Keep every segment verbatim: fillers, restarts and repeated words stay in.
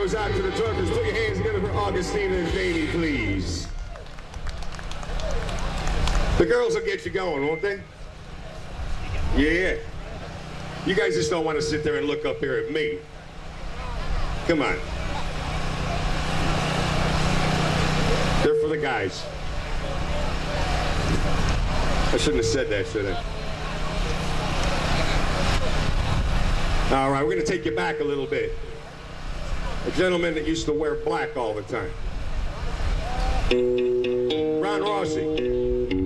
goes out to the Tuckers. Put your hands together for Augustina and Davey, please. The girls will get you going, won't they? Yeah. You guys just don't want to sit there and look up here at me. Come on. They're for the guys. I shouldn't have said that, should I? All right, we're going to take you back a little bit. A gentleman that used to wear black all the time. Ron Rossi.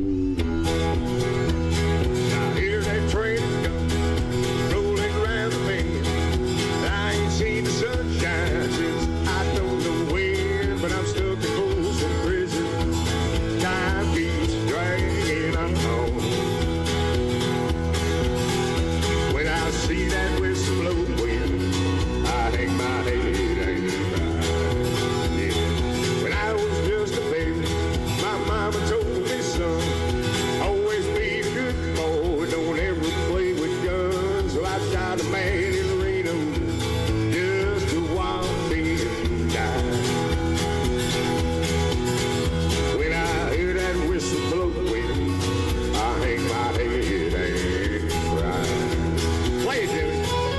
Now here that train is going, rolling around the bend. I ain't seen the sunshine since I don't know when, but I'm stuck in Folsom Prison. Time keeps dragging on home. When I see that whistle blowing, I hang my head and cry. Yeah. When I was just a baby, my mama told me, son, always be a good boy, don't ever play with guns. So I shot a man in Reno just to watch him die. When I hear that whistle blowing, I hang my head and cry. Play it, Jimmy.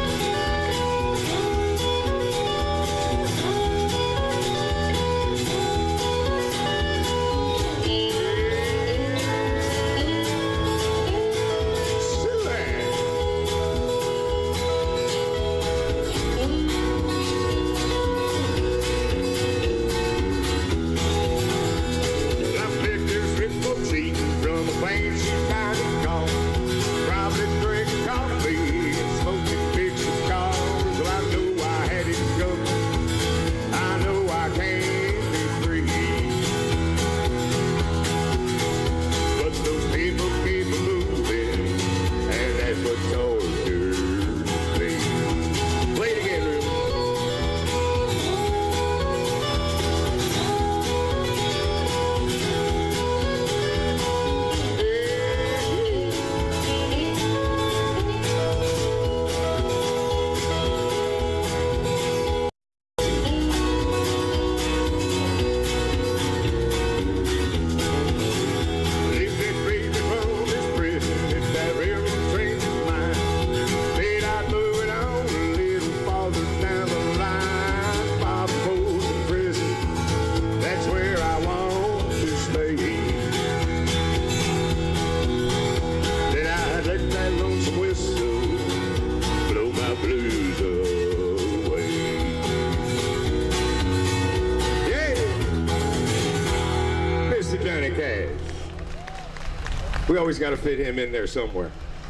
We always got to fit him in there somewhere.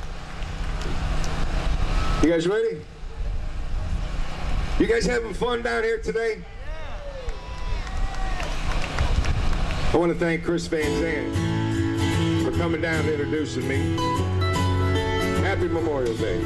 You guys ready? You guys having fun down here today? I want to thank Chris Van Zandt for coming down and introducing me. Happy Memorial Day.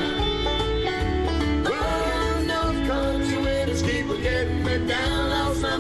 Down, lost my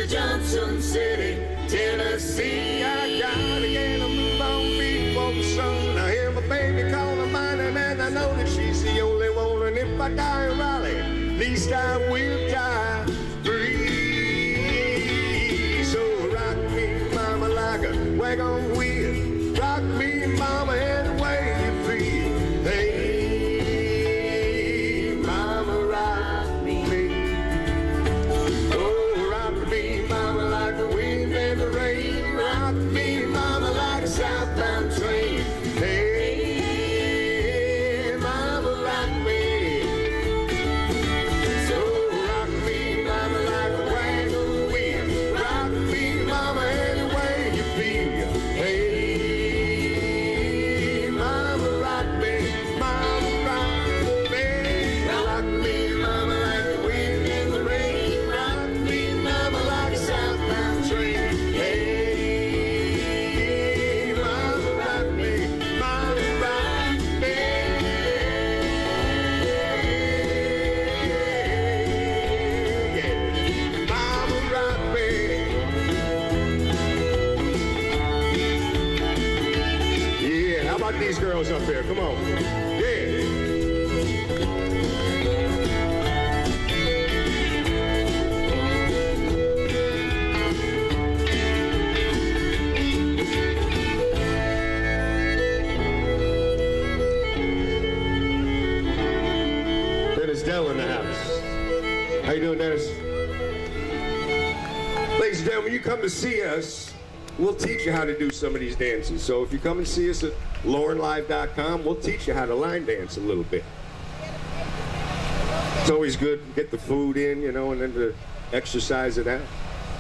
Johnson City, Tennessee. I gotta get a move on before the sun. I hear my baby calling mine, and I know that she's the only one. And if I die in Raleigh, at least I will die free. So rock me, mama, like a wagon wheel. Rock me, mama, any way you feel. Hey, mama, rock me. Oh, rock me, mama, like the wind and the rain. Rock me, mama, like a southbound train. Hey, mama, rock me. So rock me, mama, like a wagon wheel. Rock me, mama, any way you feel. Hey, mama, rock me, mama, rock me. Rock me, mama, like the wind in the rain. Rock me, mama, like a southbound train. Hey, mama, rock me, mama, rock me. Yeah, mama, rock me. Yeah, how about these girls up there? Come on. Yeah. Dennis Dell in the house. How you doing, Dennis? Ladies and gentlemen, you come to see us, we'll teach you how to do some of these dances. So if you come and see us at lauren live dot com, we'll teach you how to line dance a little bit. It's always good to get the food in, you know, and then to exercise it out.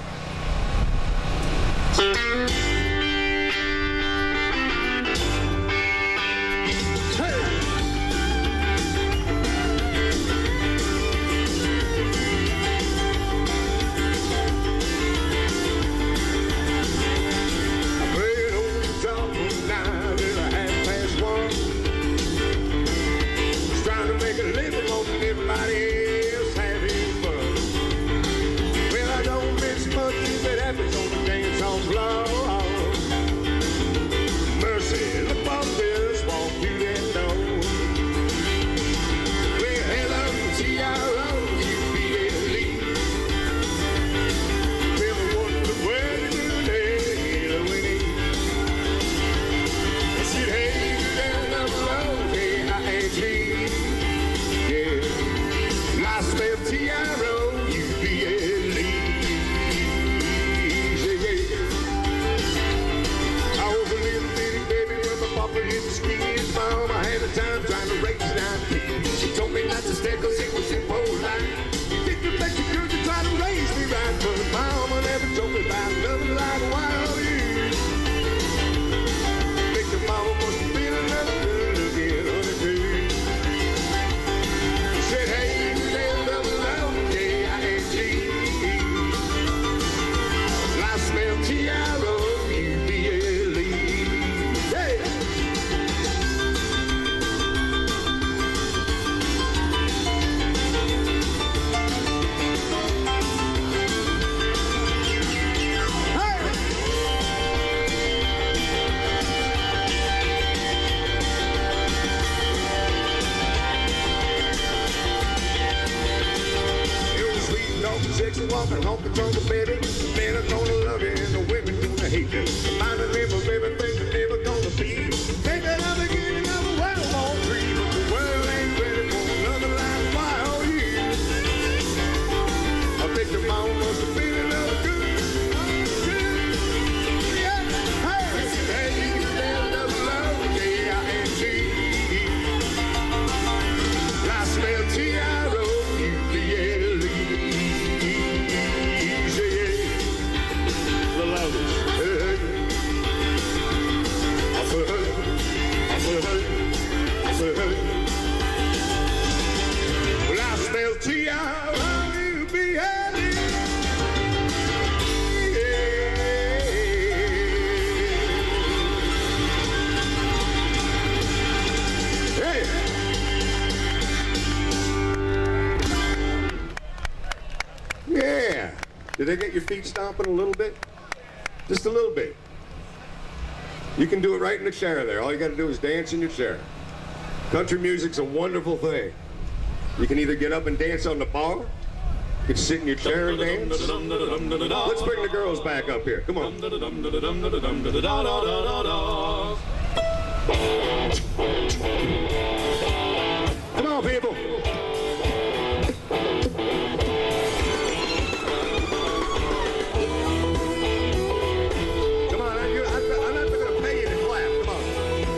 Playing on the telephone now till half past one. Just trying to make a living on everybody else having fun. Well, I don't miss much if it happens on the dance hall floor. Mercy, the boss just walked through that door. Well, hello, T R O U B L E. Never wonder where to do that when he I said, hey, down up low, hey, I ain't me. Yeah, I spell T R O U B L E. Yeah, yeah. I was a little bitty baby when my papa hit the skis. Mom, I had a time trying to raise nine kids. She told me not to stay cause it was impolite. Think you make the girl to try to raise me right, but mama never told me about nothing like wild years. Think your mama must have been another girl again on the day. She said, hey, stand up loud, K I N G. I smell T R O U B L E. Yeah. It was sweet, dog, sexy, walking, honky tonk, baby. Men are gonna love you and the women gonna hate you. Find a name of everything you're never gonna be. Take another beginning of a well on tree, but the world ain't ready for another life wild years. I think your mama must have been another good. Yeah, hey, hey, stand up low, K I N G. I smell T R O U B L E. Yeah. they get your feet stomping a little bit? Just a little bit. You can do it right in the chair there. All you got to do is dance in your chair. Country music's a wonderful thing. You can either get up and dance on the bar, you can sit in your chair and dance. Let's bring the girls back up here. Come on. Come on, people. Come on, I'm not going to pay you to clap. Come on.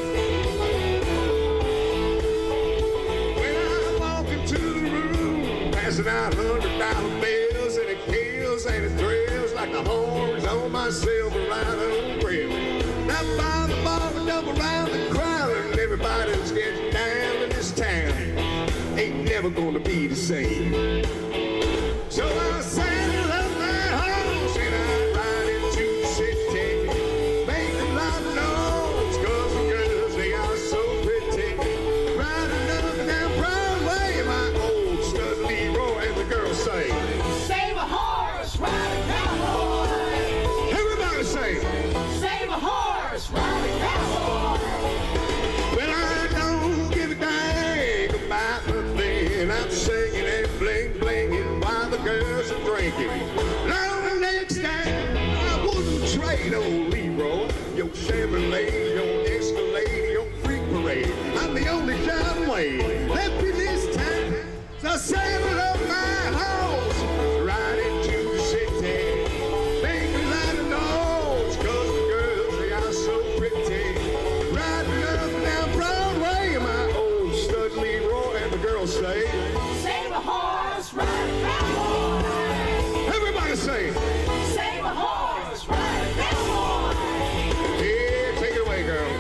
When I walk into the room, passing out hundred dollar bills, and it kills and it thrills like the horns on my silver rhino grill. Now by the bar, we double round the crowd, and everybody's getting down in this town. Ain't never gonna be the same. So I saddle up my horse and I ride into the city, make a lot of noise, 'cause the girls, they are so pretty. Riding up and down Broadway, my old stud Leroy, and the girls say, save a horse, ride a cowboy. everybody say, Save a horse, ride a cowboy. well, I don't give a dang about nothing. I'm singing and bling blinging while the girls are drinking. Now the next time I wouldn't trade old Leroy, your Chevrolet, your Escalade, your freak parade. I'm the only John Wayne left me this time. So saddle up my horse, ride into the city, make a lot of noise, 'cause the girls, they are so pretty. Riding up and down Broadway, my old stud Leroy, and the girls say, Save a horse, ride a cowboy. everybody say, Save a horse, ride a cowboy. yeah, take it away, girl.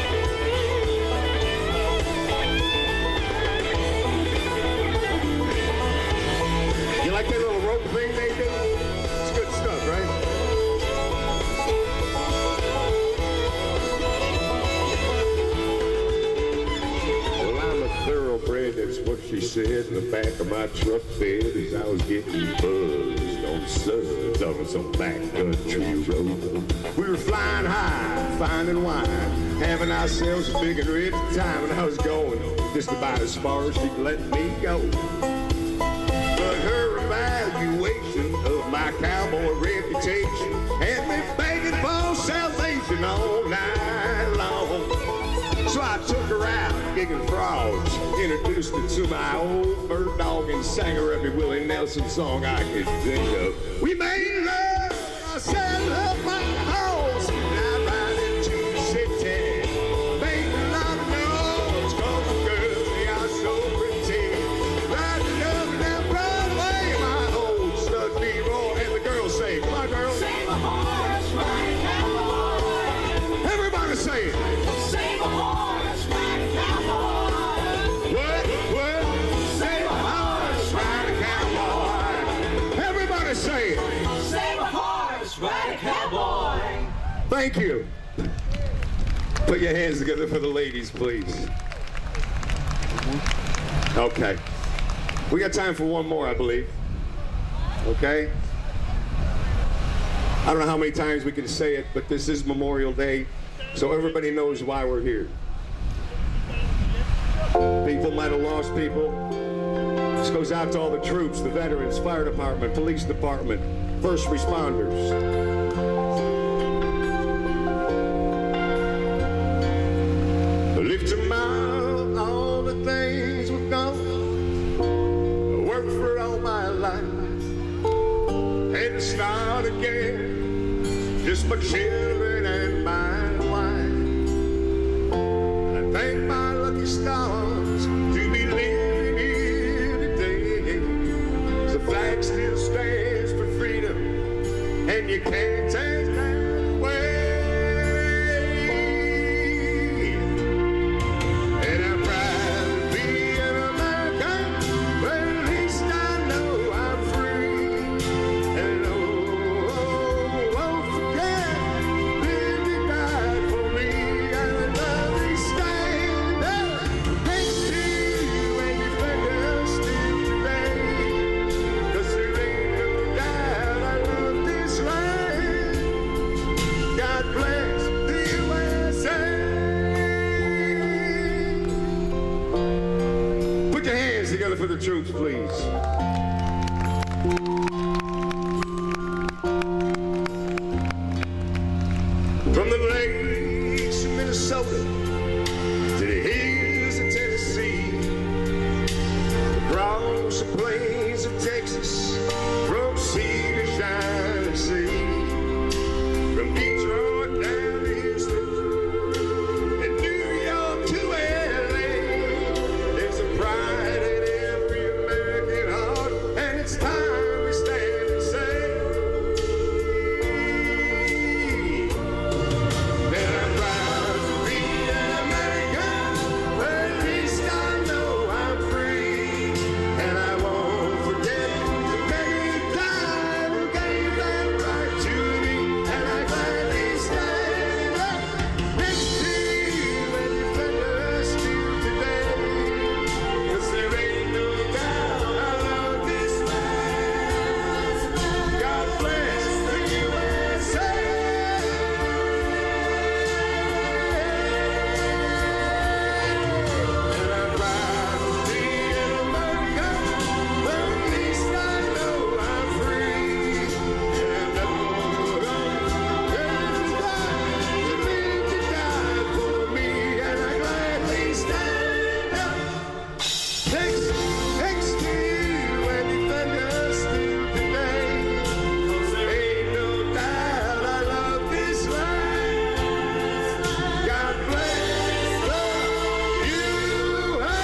You like that little rope thing they do? It's good stuff, right? Well, I'm a thoroughbred, that's what she said in the back of my truck bed as I was getting buzzed on suds on some backcountry road. We were flying high, finding wine, having ourselves a big and rich time, and I was going just about as far as she'd let me go. But her evaluation of my cowboy reputation had me begging for salvation all night long. So I took her out, gigging frogs, introduced her to my old bird dog, and sang her every Willie Nelson song I could think of. We made love, I saddled up my horse, and I ride into the city, make a lot of noise, 'cause the girls, they are so pretty. Riding up and down Broadway, my old stud Leroy, and the girls say, come on, girls. Save a horse, ride a cowboy. Everybody say it. Save a horse, ride a cowboy. What? What? Save a horse, Ride a cowboy. Everybody say it. Save a horse, ride a cowboy. Thank you. Put your hands together for the ladies, please. Okay. We got time for one more, I believe. Okay? I don't know how many times we can say it, but this is Memorial Day, so everybody knows why we're here. People might have lost people. This goes out to all the troops, the veterans, fire department, police department, first responders. Lift your mouth, all the things we've done. I worked for all my life. Had to start again. Just my children and my wife. I thank my lucky stars to be living here today. The flag still stands for freedom, and you can't take that away. And I'm proud to be an American, but at least I know I'm free. And oh, oh, won't forget, Billy died for me. And I love you, stand up next to you and your fingers still today. 'Cause there ain't no doubt I love the troops, please. From the lakes of Minnesota to the hills of Tennessee, across the plains of Texas, from sea to shining sea, from Detroit down to Houston, and New York to L A, there's a pride in every American heart, and it's time we stand and say that I'm proud to be an American, but at least I know I'm free, and I won't forget the day you died who gave that right to me, and I gladly stand up next to you and defend us till today, 'cause there ain't no doubt I love this land. God bless the U S A. And I'm proud to be an American, but at least I know I'm free. And I know that you lived to die for me, and I gladly stand up next, next to you and defend us till today, 'cause there ain't no doubt I love this land. God bless the U S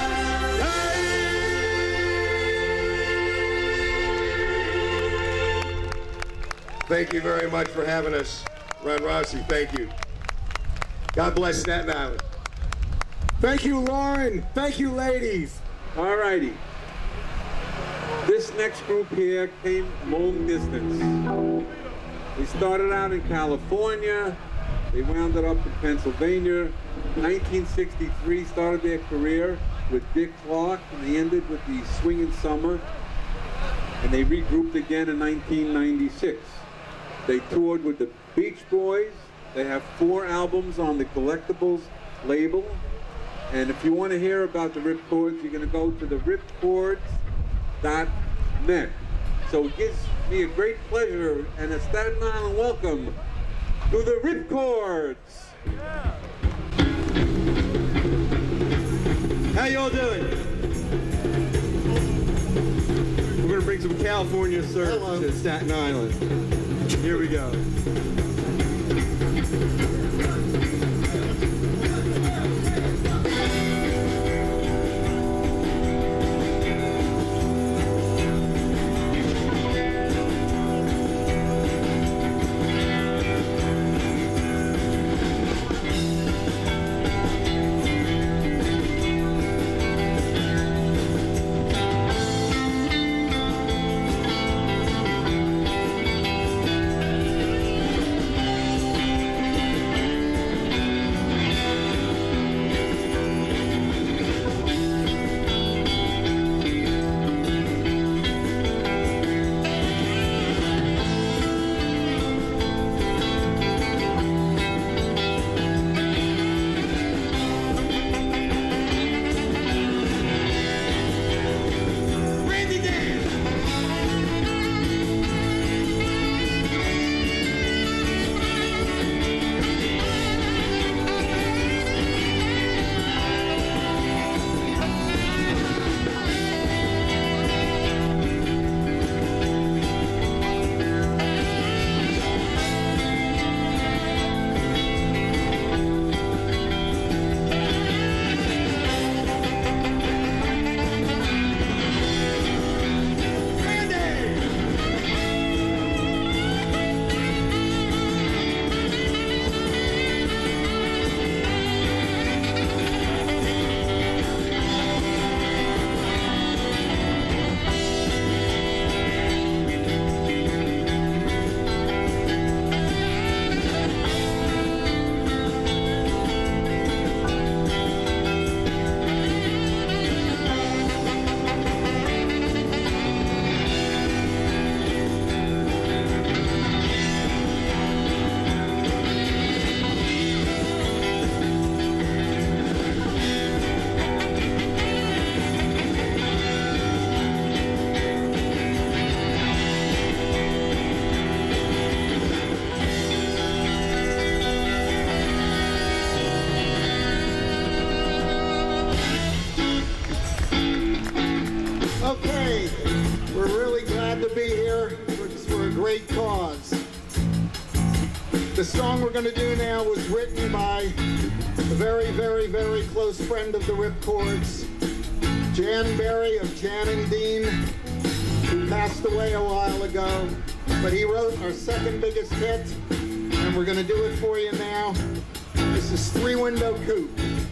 A. Thank you very much for having us, Ron Rossi. Thank you. God bless Staten Island. Thank you, Lauren. Thank you, ladies. All righty. This next group here came long distance. They started out in California. They wound up in Pennsylvania. nineteen sixty-three started their career with Dick Clark, and they ended with the Swingin' Summer. And they regrouped again in nineteen ninety-six. They toured with the Beach Boys. They have four albums on the Collectibles label. And if you want to hear about the Ripcords, you're going to go to the ripcords dot net. So it gives me a great pleasure and a Staten Island welcome to the Ripcords. How y'all doing? We're gonna bring some California surf to Staten Island. Here we go. The song we're going to do now was written by a very, very, very close friend of the Ripcords, Jan Berry of Jan and Dean, who passed away a while ago. But he wrote our second biggest hit, and we're going to do it for you now. This is Three Window Coupe.